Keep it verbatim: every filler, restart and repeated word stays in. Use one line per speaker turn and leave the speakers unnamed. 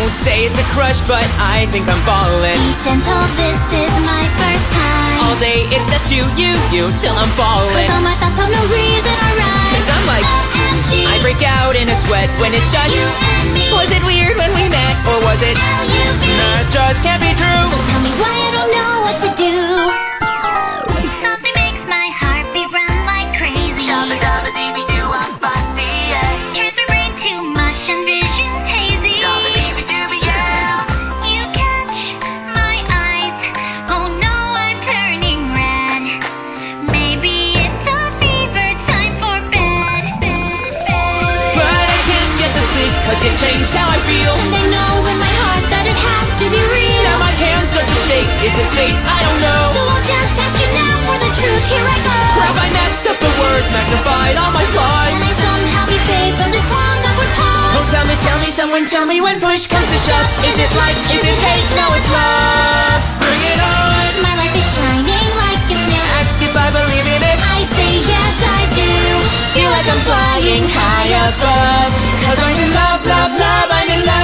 won't say it's a crush, but I think I'm falling.
Be gentle, this is my first time.
All day it's just you, you, you, till I'm falling.
Cause all my thoughts have no reason or rhyme.
Cause I'm like,
O M G,
I break out in a sweat when it's just
you and me.
Was it weird when we met, or was it
L U V?
That just can't be true.
So tell me why I don't know what to do. Something makes my heart beat run like crazy.
Shabba dabba dee doo up by the
Turns my brain to mush and visions hazy.
Dabba dee doo yeah.
You catch my eyes. Oh no, I'm turning red. Maybe it's a fever, time for bed. Bed, bed.
But I can't get to sleep, cause you changed how I feel.
And I know in my heart that it has to be real.
Now my hands start to shake, is it fate? I don't know.
So I'll just ask you now for the truth, here I go.
Have I messed up the words, magnified all my flaws?
Can I somehow be saved from this long awkward pause?
Oh, tell me, tell me, someone tell me when push comes to shove. Is it like, is it hate? No, it's love. Bring it on.
My life is shining like a new.
Ask if I believe in it.
I say yes, I do.
Feel like I'm flying high above. Cause I'm in love, love, love, I'm in love.